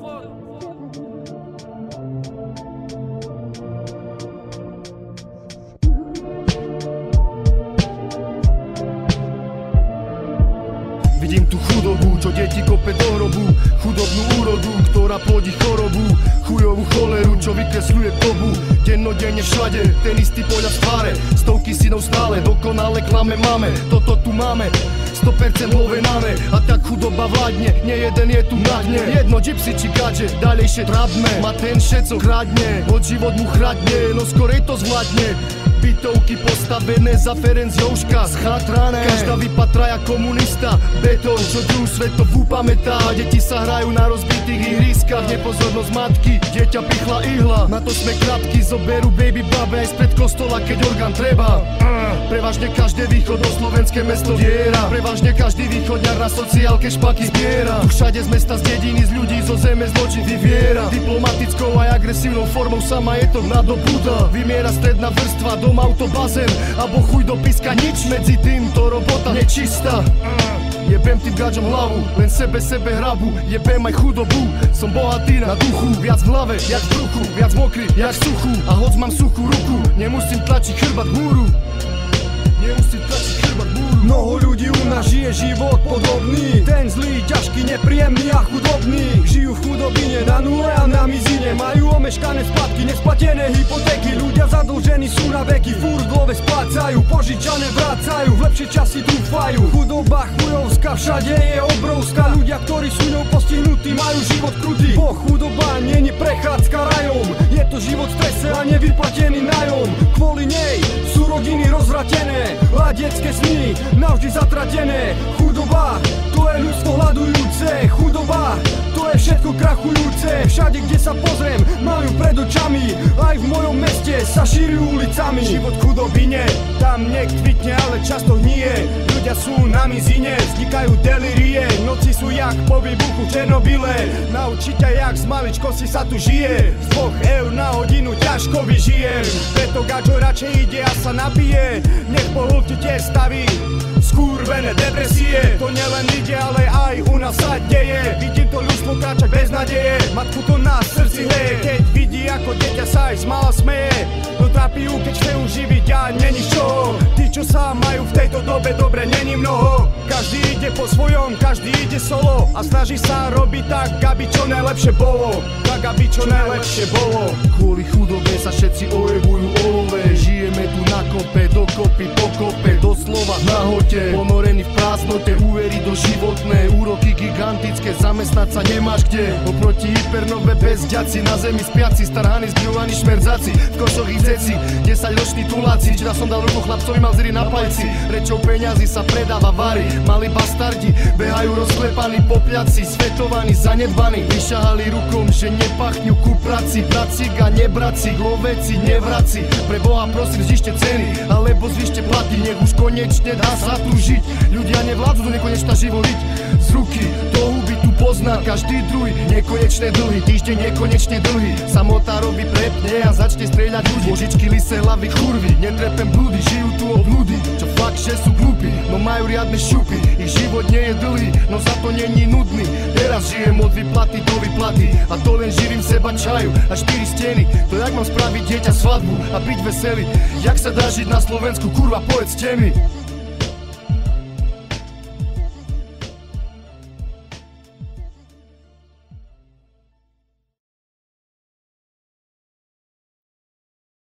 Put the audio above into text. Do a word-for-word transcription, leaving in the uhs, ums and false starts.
Vidím tu chudobu, čo deti kope do hrobu, chudobnú úrodu, ktorá plodí chorobu, chujovú choleru, čo vykresľuje dobu. Dennodenne všade, ten istý poľa tváre, stovky synov stále, dokonale klame máme, toto tu máme, sto percent lovenané. A tak chudoba vládne, nie jeden je tu na dne. Jedno gypsy či gadže, ďalejšie trápme, má ten všetko kradne, od život mu chradne, no skorej to zvládne. Bytovky postavené za Ferenc Jouška, schatrané, každá vypatraja komunista, betón, čo druhú svetovú pamätá. Deti sa hrajú na rozbitých ihriskách, nepozornosť matky, dieťa pichla ihla, na to sme krátky, zoberú baby babe aj spred kostola, keď orgán treba. Prevažne každé východoslovenské mesto viera, prevažne každý východňar na sociálke špaky zbiera. Tu všade z mesta, z dediny, z ľudí, zo zeme zločin vyviera. Diplomatickou aj agresívnou formou sa majetok nadobúda. Vymiera stredná vrstva, dom, auto, bazén, abo chuj do píska, nič medzi tým, to robota nečistá. Jebem tým gadžom hlavu, len sebe sebe hrabu, jebem aj chudobu. Som bohatý na duchu, viac v hlave, jak v bruchu, viac mokrý, jak suchu. A hoď mám suchú ruku, nemusím tlačiť chrbát múru. Nemusím tlačiť chrbát múru. Mnoho ľudí u nás žije život podobný, ten zlý, ťažký, nepríjemný a chudobný. Žijú v chudobine na nule a na mizine, majú omeškané splatky, nesplatené hypotéky. Ľudia zadlžení sú na veky, furt dlove splácajú, požičané vrácajú, v lepšie časy dúfajú. Chudoba chujovská, všade je obrovská, ľudia, ktorí sú ňou postihnutí, majú život krutý. Bo chudoba nie je prechádzka rajom, je to život v strese a nevyplatený nájom. Kvôli nej sú rodiny rozvratené a detské sny navždy zatratené. Chudoba, to je ľudstvo hľadujúce, chudoba, to je všetko krachujúce. Všade, kde sa pozriem, majú pred očami, aj v mojom meste sa šíri ulicami. Život v chudobine, tam niekto kvitne, ale často hnie. Ľudia sú na mizine, vznikajú delírie, noci sú jak po výbuchu v Černobyle. Naučiť ťa, jak z maličkosti sa tu žije, z dvoch eur na hodinu ťažko vyžijem. Preto gadžo radšej ide a sa napije, nech pohľubti tie staví skurvené depresie. To nielen ide, ale aj u nás sa deje. Vidím to ľudstvo kráčať bez nadeje, matku to na srdci hreje, keď vidí, ako dieťa sa aj zmala smeje. No trápi ju, keď chce ju živiť a není z čoho. Tí, čo sa majú v tejto dobe dobre, není mnoho. Každý ide po svojom, každý ide solo a snaží sa robiť tak, aby čo najlepšie bolo. Tak, aby čo najlepšie bolo. Kvôli chudobe sa všetci ojebujú olove, žijeme tu na kope, dokopy, pokope, doslova v nahote, ponorený v prázdnote, úvery doživotné, úroky gigantické, zamestnať sa nemáš kde. Oproti hypernové bezďaci, na zemi spiaci, starhaní, zbňovaní šmerdzaci, v košoch ich zeci, desaťroční tuláci. Včera som dal ruku chlapcovi, mal zri na palci, rečou peňazí sa predáva vary, mali bastardi, behajú rozklepaní popliaci, svetovaní, zanedbaní, vyšahali rukom, že nepachňu ku praci, bracík a nebraci, loveci, nevraci. Pre Boha prosím, zvyšte ceny, alebo zvyšte platy, nech už konečne dá sa tu žiť. Ľudia nevládzu do nekonečna živoliť, z ruky do huby tu pozná každý druhý. Nekonečné dlhy, týždeň nekonečne dlhý, samota robí prepne a začne strieľať ľudí. Božičky, lise, hlavy, churvy, netrepem blúdy, žijú tu od blúdy, čo fakt, že sú glúpi, no majú riadne šupy. Ich život nie je dlhý, no za to není nudný. Teraz žijem od výplaty do výplaty a to len živím seba čaju a štyri steny. To jak mám spraviť dieťa svadbu a byť veselý, jak sa dá žiť na Slovensku, kurva, povedzte mi.